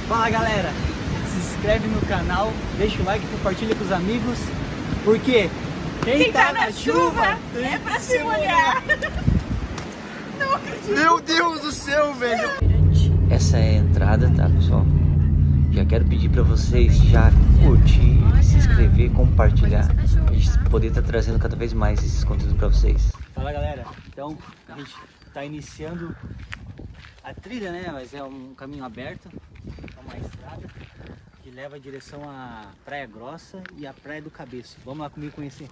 Fala galera, se inscreve no canal, deixa o like, compartilha com os amigos, porque quem tá na chuva é pra se molhar. Não acredito. Meu Deus do céu, velho. Essa é a entrada, tá, pessoal? Já quero pedir pra vocês já curtir, se inscrever, compartilhar, pra gente poder estar trazendo cada vez mais esses conteúdos pra vocês. Fala galera, então a gente tá iniciando a trilha, né? Mas é um caminho aberto, é uma estrada que leva em direção à Praia Grossa e à Praia do Cabeço. Vamos lá comigo conhecer.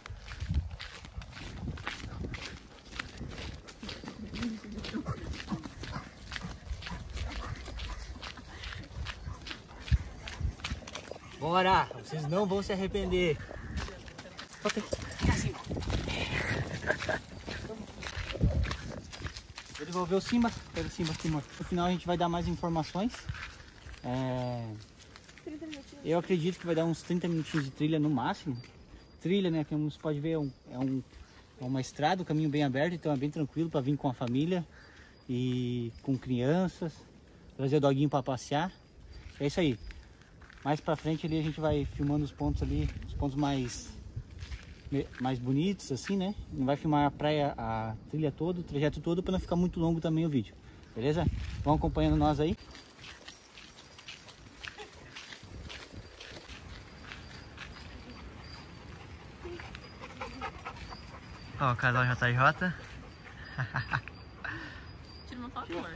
Bora! Vocês não vão se arrepender. Vou devolver o Simba. Pega o Simba, Simba. No final a gente vai dar mais informações. Eu acredito que vai dar uns 30 minutinhos de trilha no máximo. Trilha, né? Como você pode ver, é uma estrada, um caminho bem aberto, então é bem tranquilo para vir com a família e com crianças, trazer o doguinho para passear. É isso aí. Mais pra frente ali a gente vai filmando os pontos ali, os pontos mais bonitos assim, né? Não vai filmar a praia, a trilha toda, o trajeto todo, para não ficar muito longo também o vídeo. Beleza? Vão acompanhando nós aí. Ó, o casal JJ. Tira uma foto, amor.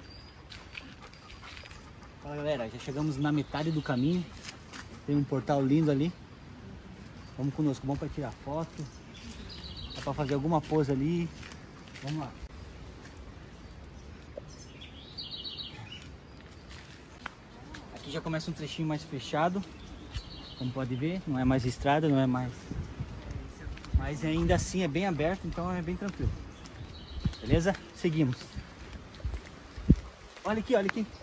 Fala galera, já chegamos na metade do caminho. Tem um portal lindo ali. Vamos conosco, vamos para tirar foto. Dá para fazer alguma pose ali. Vamos lá. Aqui já começa um trechinho mais fechado. Como pode ver, não é mais estrada, não é mais... Mas ainda assim é bem aberto, então é bem tranquilo. Beleza? Seguimos. Olha aqui, olha aqui.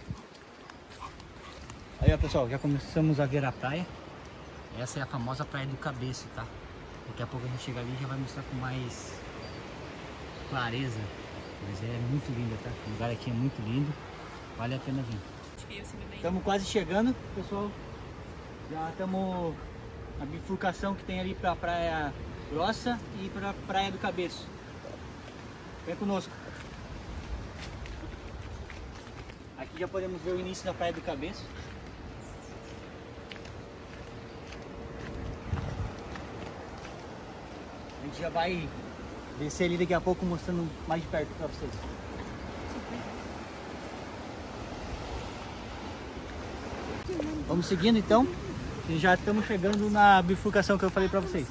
Aí ó pessoal, já começamos a ver a praia. Essa é a famosa Praia do Cabeço, tá? Daqui a pouco a gente chega ali e já vai mostrar com mais clareza. Mas é muito linda, tá? O lugar aqui é muito lindo. Vale a pena vir. Estamos quase chegando, pessoal. Já estamos na bifurcação que tem ali para a Praia Grossa e para a Praia do Cabeço. Vem conosco. Aqui já podemos ver o início da Praia do Cabeço. A gente já vai descer ali daqui a pouco mostrando mais de perto para vocês. Vamos seguindo então. E já estamos chegando na bifurcação que eu falei para vocês.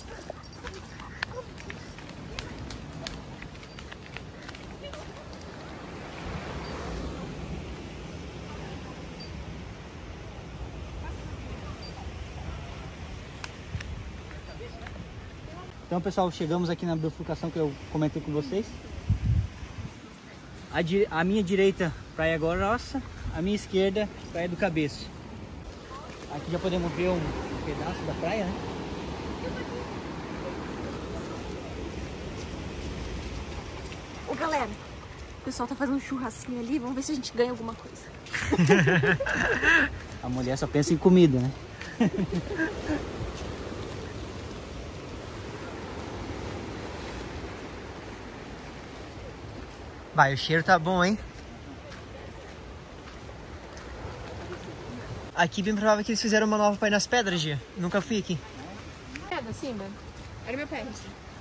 Então pessoal, chegamos aqui na bifurcação que eu comentei com vocês. A minha direita, Praia Grossa, a minha esquerda, Praia do Cabeço. Aqui já podemos ver um pedaço da praia, né? Ô galera, o pessoal tá fazendo um churrasquinho ali, vamos ver se a gente ganha alguma coisa. A mulher só pensa em comida, né? Vai, o cheiro tá bom, hein? Aqui bem provável que eles fizeram uma nova pra ir nas pedras, Gia. Nunca fui aqui. Pedra, Simba? Era meu pé.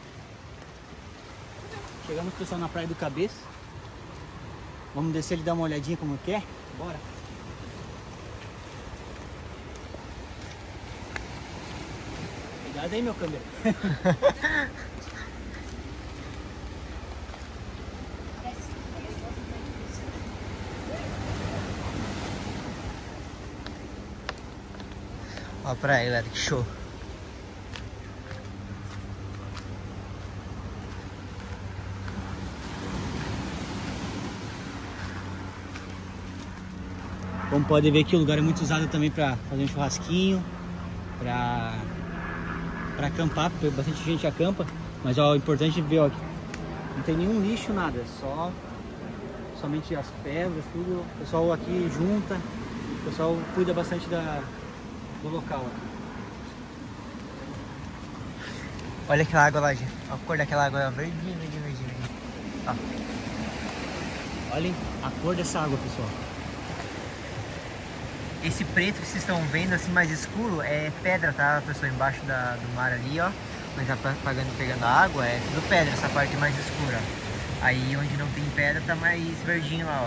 Chegamos, pessoal, na Praia do Cabeço. Vamos descer e dar uma olhadinha como que é. Bora. Cuidado aí, meu câmera. Ó a praia, galera, que show. Como pode ver que o lugar é muito usado também para fazer um churrasquinho, para acampar, porque bastante gente acampa. Mas ó, o importante é ver, ó, não tem nenhum lixo, nada, somente as pedras, tudo. O pessoal aqui junta, O pessoal cuida bastante do local. Olha aquela água lá, gente. A cor daquela água é verdinha. Ó. Olhem a cor dessa água, pessoal. Esse preto que vocês estão vendo, assim, mais escuro, é pedra, tá, pessoal? Embaixo do mar ali, ó. Onde tá pegando a água, é tudo pedra, essa parte mais escura. Aí onde não tem pedra, tá mais verdinho lá, ó.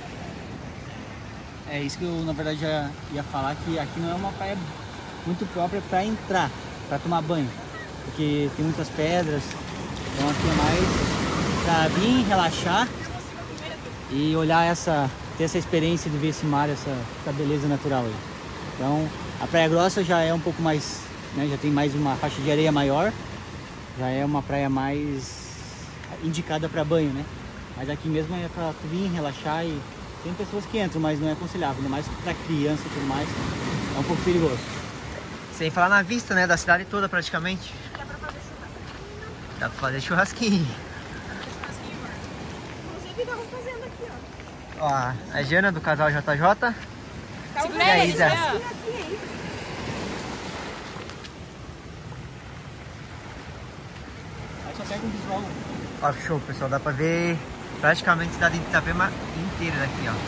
É isso que eu, na verdade, já ia falar, que aqui não é uma praia muito própria para entrar, para tomar banho. Porque tem muitas pedras, então aqui é mais para vir, relaxar e olhar ter essa experiência de ver esse mar, essa beleza natural aí. Então a Praia Grossa já é um pouco mais, né, já tem mais uma faixa de areia maior, já é uma praia mais indicada para banho, né? Mas aqui mesmo é para vir, relaxar e tem pessoas que entram, mas não é aconselhável, ainda mais para criança e tudo mais, é um pouco perigoso. Sem falar na vista, né, da cidade toda praticamente. Dá pra fazer churrasquinho. Inclusive, estamos fazendo aqui, ó. Ó, a Jana do casal JJ. Segura E a aí, Isa. Aí só pega um visual. Ó, show, pessoal. Dá pra ver praticamente a cidade de Itapema inteira daqui, ó.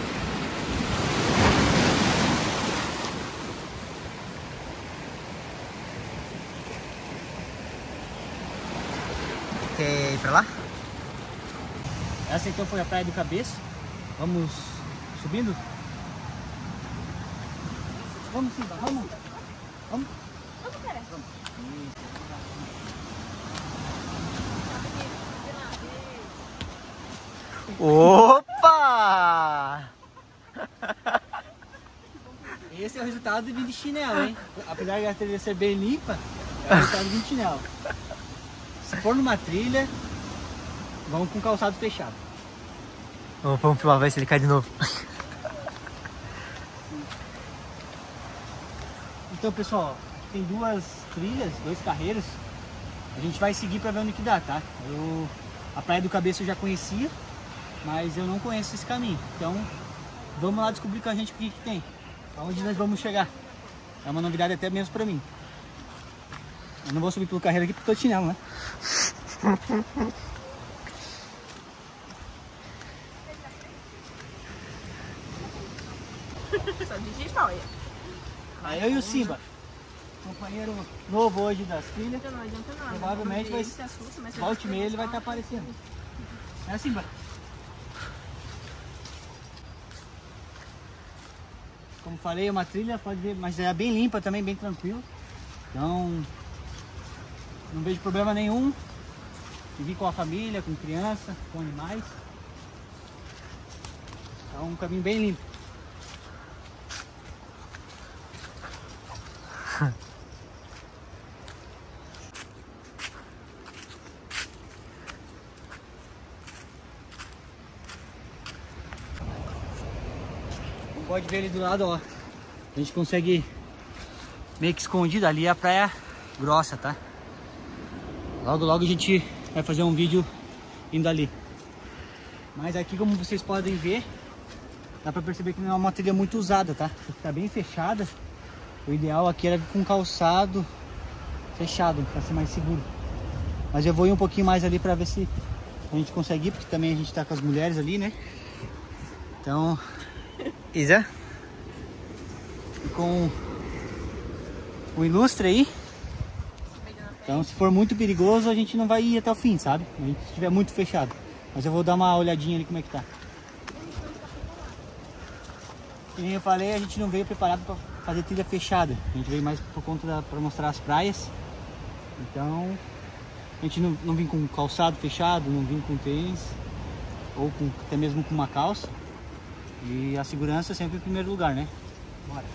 Quer ir pra lá? Essa então foi a Praia do Cabeço. Vamos subindo? Vamos sim, vamos. Vamos? Vamos, cara. Opa! Esse é o resultado de vir de chinelo, hein? Apesar de a trilha ser bem limpa, é o resultado de vir de chinelo. Se for numa trilha, vamos com calçado fechado. Vamos filmar, ver se ele cai de novo. Então, pessoal, tem duas trilhas, dois carreiros. A gente vai seguir para ver onde que dá, tá? A Praia do Cabeço eu já conhecia, mas eu não conheço esse caminho. Então, vamos lá descobrir com a gente o que tem. Aonde nós vamos chegar. É uma novidade até mesmo para mim. Eu não vou subir pelo carreiro aqui porque tô de chinelo, né? Só digital, olha. Aí eu e o Simba, companheiro novo hoje das trilhas. Não adianta nada. Provavelmente vai se assusta, mas volte e meia ele vai estar aparecendo. É, Simba? Como falei, é uma trilha, pode ver, mas é bem limpa também, bem tranquilo. Então, não vejo problema nenhum de vir com a família, com criança, com animais. É um caminho bem limpo. Pode ver ali do lado, ó. A gente consegue meio que escondido. Ali é a Praia Grossa, tá? Logo, logo a gente vai fazer um vídeo indo ali. Mas aqui, como vocês podem ver, dá pra perceber que não é uma trilha muito usada, tá? Tá bem fechada. O ideal aqui era vir com calçado fechado, pra ser mais seguro. Mas eu vou ir um pouquinho mais ali pra ver se a gente consegue ir, porque também a gente tá com as mulheres ali, né? Então... Isa? E com o ilustre aí. Então, se for muito perigoso, a gente não vai ir até o fim, sabe? A gente estiver muito fechado. Mas eu vou dar uma olhadinha ali como é que tá. Como eu falei, a gente não veio preparado para fazer trilha fechada. A gente veio mais por conta para mostrar as praias. Então, a gente não vem com calçado fechado, não vem com tênis, ou até mesmo com uma calça. E a segurança é sempre em primeiro lugar, né? Bora!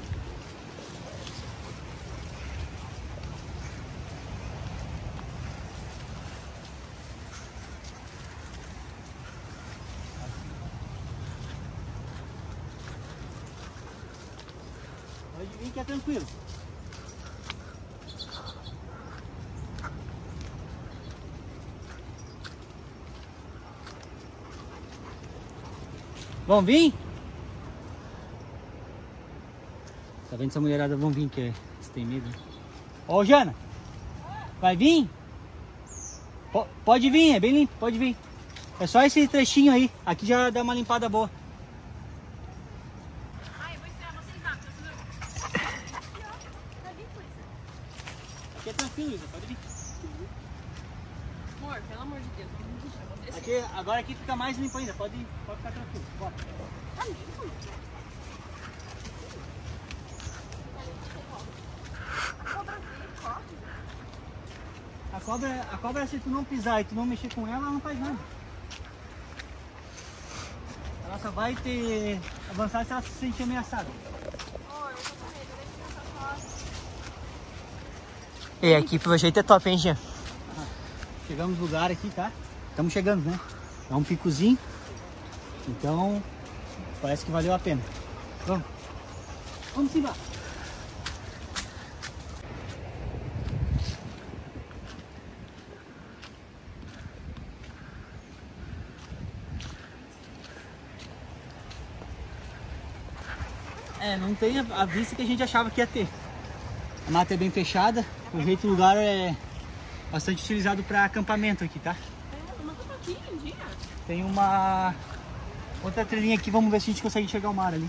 Pode vir que é tranquilo. Vamos vir? Tá vendo? Essa mulherada vão vir, que você tem medo. Ô, Jana! Vai vir? Pode vir, é bem limpo, pode vir. É só esse trechinho aí. Aqui já dá uma limpada boa. Aqui é tranquilo, Isa, pode vir. Amor, pelo amor de Deus. Aqui, agora aqui fica mais limpo ainda, pode ficar tranquilo. Bora. Tá limpo? A cobra, se tu não pisar e tu não mexer com ela não faz nada. Ela só vai avançar se ela se sentir ameaçada. E aqui pelo jeito é top, hein, Jean? Chegamos no lugar aqui, tá? Estamos chegando, né? É um picozinho. Então, parece que valeu a pena. Vamos. Vamos embora. Não tem a vista que a gente achava que ia ter. A mata é bem fechada, o jeito do lugar é bastante utilizado para acampamento aqui, tá? Tem uma outra trilhinha aqui, vamos ver se a gente consegue enxergar o mar ali.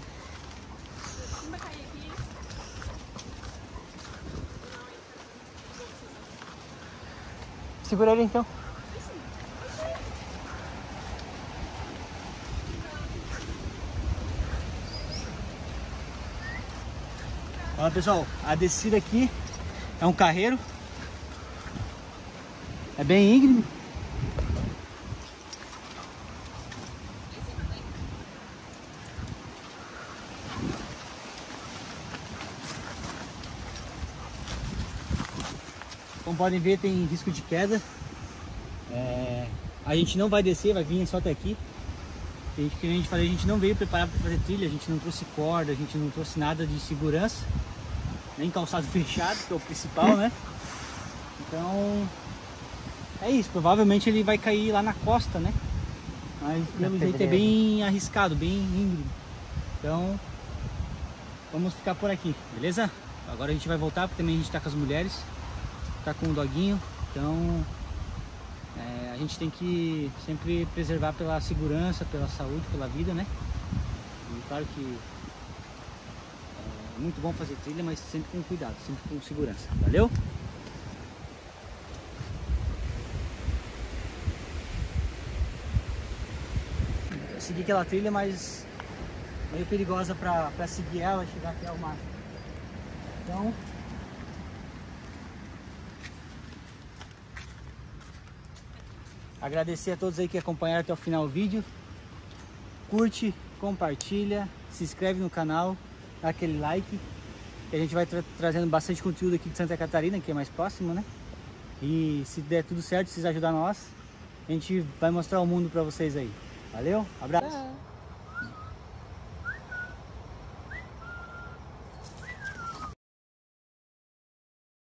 Segura ele então. Olha, pessoal, a descida aqui é um carreiro. É bem íngreme. Como podem ver, tem risco de queda. A gente não vai descer, vai vir só até aqui. Que a gente falou, a gente não veio preparado para fazer trilha, a gente não trouxe corda, a gente não trouxe nada de segurança, nem calçado fechado, que é o principal, né? Então, é isso, provavelmente ele vai cair lá na costa, né? Mas pelo jeito é bem arriscado, bem íngreme. Então, vamos ficar por aqui, beleza? Agora a gente vai voltar, porque também a gente tá com as mulheres, tá com o doguinho, então a gente tem que sempre preservar pela segurança, pela saúde, pela vida, né? E claro que é muito bom fazer trilha, mas sempre com cuidado, sempre com segurança. Valeu? Eu segui aquela trilha, mas meio perigosa para seguir ela e chegar até o mar. Então, agradecer a todos aí que acompanharam até o final do vídeo. Curte, compartilha, se inscreve no canal, dá aquele like. Que a gente vai trazendo bastante conteúdo aqui de Santa Catarina, que é mais próximo, né? E se der tudo certo, se vocês ajudarem nós, a gente vai mostrar o mundo pra vocês aí. Valeu, abraço!